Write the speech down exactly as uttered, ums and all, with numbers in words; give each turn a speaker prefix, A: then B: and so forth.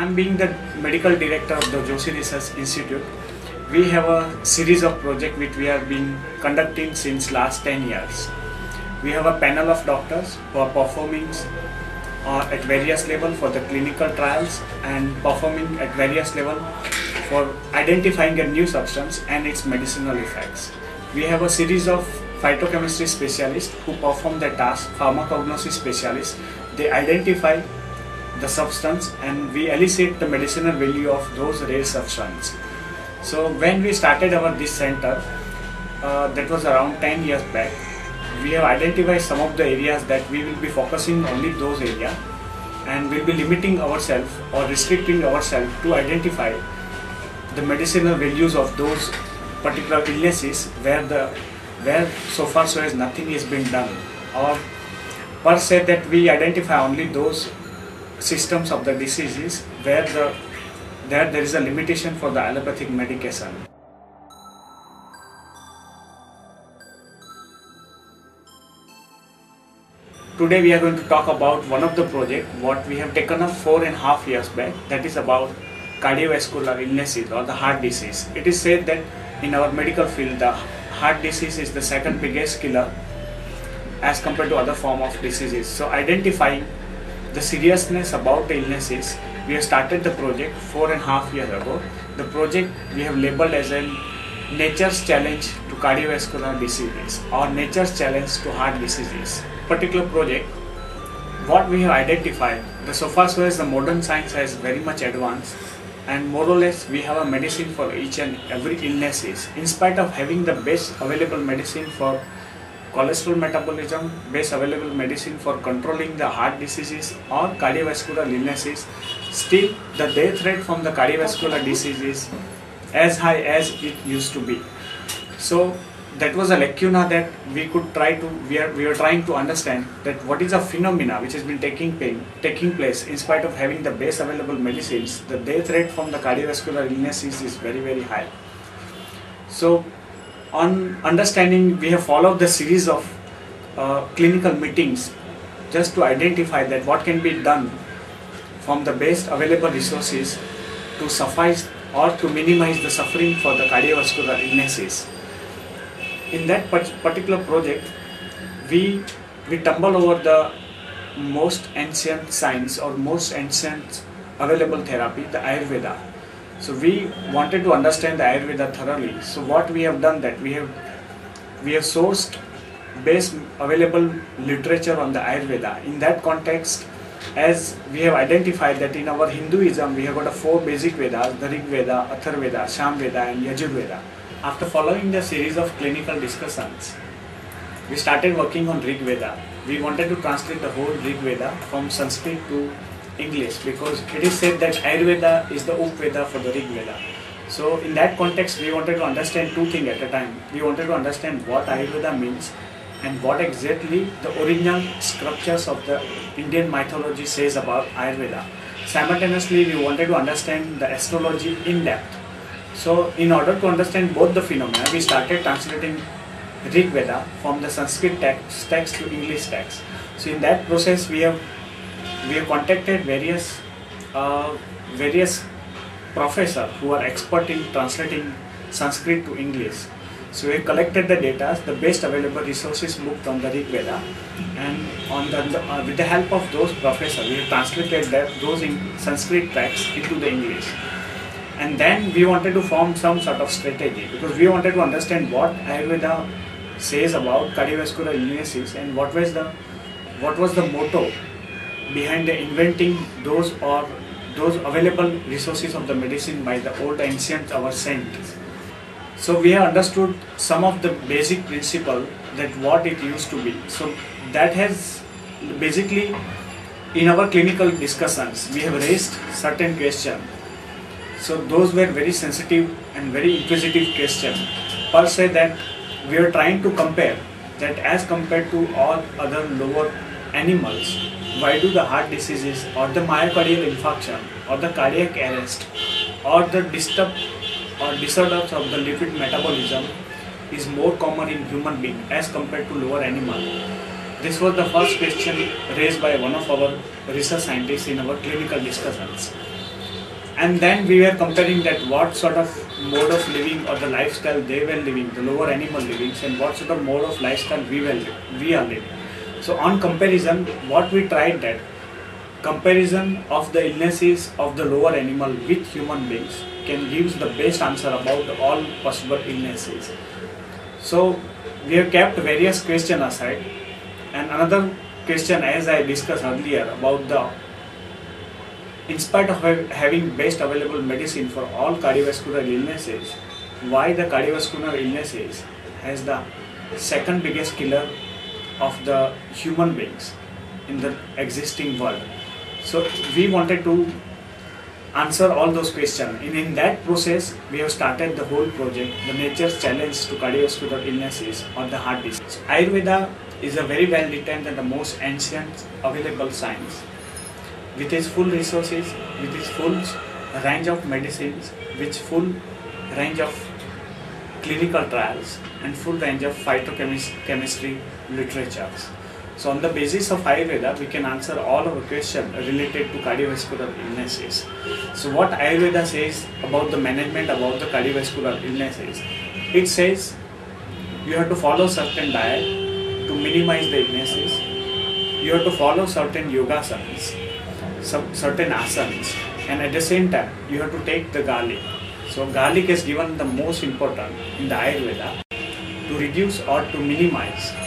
A: I'm being the medical director of the Joshi Research Institute. We have a series of projects which we have been conducting since last ten years. We have a panel of doctors who are performing uh, at various levels for the clinical trials and performing at various levels for identifying a new substance and its medicinal effects. We have a series of phytochemistry specialists who perform the task, pharmacognosy specialists. They identify the substance and we elicit the medicinal value of those rare substances. So when we started our this center, uh, that was around ten years back, we have identified some of the areas that we will be focusing only those areas and we'll be limiting ourselves or restricting ourselves to identify the medicinal values of those particular illnesses where the where so far so as nothing is being done, or per se that we identify only those systems of the diseases where the there there is a limitation for the allopathic medication. Today we are going to talk about one of the projects what we have taken up four and a half years back, that is about cardiovascular illnesses or the heart disease. It is said that in our medical field the heart disease is the second biggest killer as compared to other form of diseases. So identifying the seriousness about the illnesses, we have started the project four and a half years ago. The project we have labeled as a nature's challenge to cardiovascular diseases or nature's challenge to heart diseases. Particular project, what we have identified, the so far so as the modern science has very much advanced and more or less we have a medicine for each and every illnesses. In spite of having the best available medicine for cholesterol metabolism, best available medicine for controlling the heart diseases or cardiovascular illnesses, still the death rate from the cardiovascular disease is as high as it used to be. So that was a lacuna that we could try to, we are, we are trying to understand that what is a phenomena which has been taking, pain, taking place in spite of having the best available medicines. The death rate from the cardiovascular illnesses is very very high. So on understanding, we have followed the series of uh, clinical meetings just to identify that what can be done from the best available resources to suffice or to minimize the suffering for the cardiovascular illnesses. In that particular project, we we tumble over the most ancient science or most ancient available therapy, the Ayurveda. So we wanted to understand the Ayurveda thoroughly. So what we have done that we have we have sourced best available literature on the Ayurveda. In that context, as we have identified that in our Hinduism we have got a four basic Vedas, the Rig Veda, Atharvaveda, Sham Veda and Yajur Veda. After following the series of clinical discussions, we started working on Rig Veda. We wanted to translate the whole Rig Veda from Sanskrit to English because it is said that Ayurveda is the Upveda for the Rig Veda. So in that context, we wanted to understand two things at a time. We wanted to understand what Ayurveda means and what exactly the original scriptures of the Indian mythology says about Ayurveda. Simultaneously, we wanted to understand the astrology in depth. So in order to understand both the phenomena, we started translating Rig Veda from the Sanskrit text, text to English text. So in that process, we have we have contacted various uh, various professors who are expert in translating Sanskrit to English. So we collected the data, the best available resources booked on the Rig Veda, and on the, uh, with the help of those professors, we have translated that, those in Sanskrit texts into the English. And then we wanted to form some sort of strategy because we wanted to understand what Ayurveda says about cardiovascular illnesses and what was the what was the motto behind the inventing those or those available resources of the medicine by the old ancient our saints. So we have understood some of the basic principle that what it used to be. So that has basically in our clinical discussions we have raised certain questions. So those were very sensitive and very inquisitive questions per se that we are trying to compare that as compared to all other lower animals, why do the heart diseases or the myocardial infarction or the cardiac arrest or the disturb or disorders of the lipid metabolism is more common in human being as compared to lower animal. This was the first question raised by one of our research scientists in our clinical discussions. And then we were comparing that what sort of mode of living or the lifestyle they were living, the lower animal livings, and what sort of mode of lifestyle we were we are living. So on comparison, what we tried that comparison of the illnesses of the lower animal with human beings can give the best answer about all possible illnesses. So we have kept various questions aside, and another question, as I discussed earlier, about the in spite of having best available medicine for all cardiovascular illnesses, why the cardiovascular illnesses has the second biggest killer of the human beings in the existing world. So we wanted to answer all those questions, and in that process we have started the whole project, the Nature's Challenge to Cardiovascular Illnesses or the Heart Disease. Ayurveda is a very well written and the most ancient available science, with its full resources, with its full range of medicines, with full range of clinical trials and full range of phytochemistry literatures. So on the basis of Ayurveda, we can answer all our questions related to cardiovascular illnesses. So what Ayurveda says about the management about the cardiovascular illnesses, it says you have to follow certain diet to minimize the illnesses. You have to follow certain yogasanas, some certain asanas, and at the same time you have to take the garlic. So garlic is given the most important in the Ayurveda to reduce or to minimize